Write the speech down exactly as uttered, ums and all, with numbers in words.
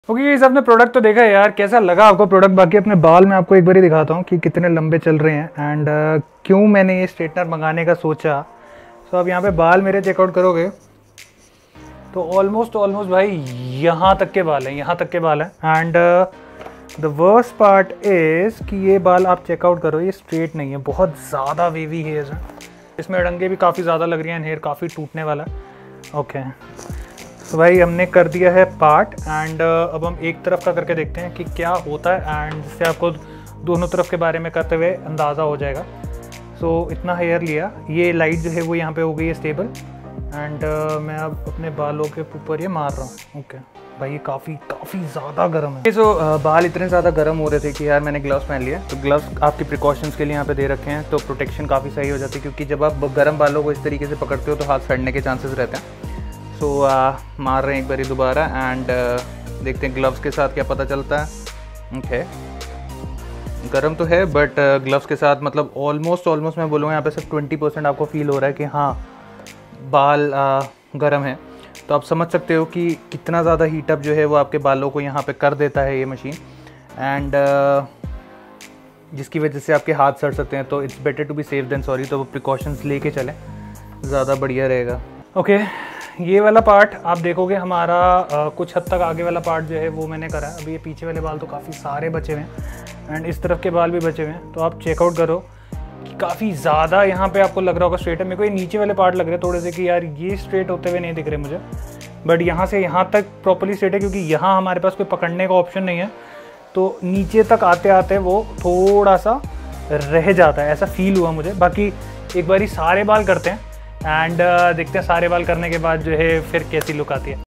Okay guys, आपने product तो देखा है यार, कैसा लगा आपको प्रोडक्ट? बाकी अपने बाल मैं आपको एक बार ही दिखाता हूँ कि कितने लंबे चल रहे हैं एंड uh, क्यों मैंने ये स्ट्रेटनर मंगाने का सोचा। सो so, अब यहाँ पे बाल मेरे चेकआउट करोगे तो ऑलमोस्ट ऑलमोस्ट भाई यहाँ तक के बाल हैं, यहाँ तक के बाल हैं। And the worst part is कि ये बाल आप चेकआउट करो, ये स्ट्रेट नहीं है, बहुत ज़्यादा वेवी हेयर्स हैं। इसमें अड़ंगे भी काफ़ी ज़्यादा लग रही हैं, हेयर काफ़ी टूटने वाला है। ओके तो भाई हमने कर दिया है पार्ट एंड uh, अब हम एक तरफ का करके देखते हैं कि क्या होता है एंड जिससे आपको दोनों तरफ के बारे में करते हुए अंदाज़ा हो जाएगा। सो so, इतना हेयर लिया, ये लाइट जो है वो यहाँ पे हो गई है स्टेबल एंड uh, मैं अब अपने बालों के ऊपर ये मार रहा हूँ। ओके भाई ये काफ़ी काफ़ी ज़्यादा गर्म है। सो so, uh, बाल इतने ज़्यादा गर्म हो रहे थे कि यार मैंने ग्लव्स पहन लिए। तो ग्लव्स आपकी प्रिकॉशंस के लिए यहाँ पे दे रखे हैं, तो प्रोटेक्शन काफ़ी सही हो जाती है, क्योंकि जब आप गर्म बालों को इस तरीके से पकड़ते हो तो हाथ सड़ने के चांसेस रहते हैं। सो so, uh, मार रहे हैं एक बारी दोबारा एंड uh, देखते हैं ग्लव्स के साथ क्या पता चलता है। Okay okay. गर्म तो है बट ग्लव्स के साथ मतलब ऑलमोस्ट ऑलमोस्ट मैं बोलूँगा यहाँ पे सिर्फ ट्वेंटी परसेंट आपको फील हो रहा है कि हाँ बाल uh, गर्म है। तो आप समझ सकते हो कि कितना ज़्यादा हीटअप जो है वो आपके बालों को यहाँ पे कर देता है ये मशीन एंड uh, जिसकी वजह से आपके हाथ सड़ सकते हैं। तो it's better to be safe than sorry, तो वो प्रिकॉशंस लेके चलें, ज़्यादा बढ़िया रहेगा। Okay okay. ये वाला पार्ट आप देखोगे हमारा आ, कुछ हद तक आगे वाला पार्ट जो है वो मैंने करा है। अभी ये पीछे वाले बाल तो काफ़ी सारे बचे हुए हैं एंड इस तरफ के बाल भी बचे हुए हैं। तो आप चेकआउट करो कि काफ़ी ज़्यादा यहाँ पे आपको लग रहा होगा स्ट्रेट है। मेरे को ये नीचे वाले पार्ट लग रहे हैं थोड़े से कि यार ये स्ट्रेट होते हुए नहीं दिख रहे मुझे, बट यहाँ से यहाँ तक प्रॉपरली स्ट्रेट है, क्योंकि यहाँ हमारे पास कोई पकड़ने का ऑप्शन नहीं है। तो नीचे तक आते आते वो थोड़ा सा रह जाता है, ऐसा फील हुआ मुझे। बाकी एक बारी सारे बाल करते हैं एंड uh, देखते हैं सारे बाल करने के बाद जो है फिर कैसी लुक आती है।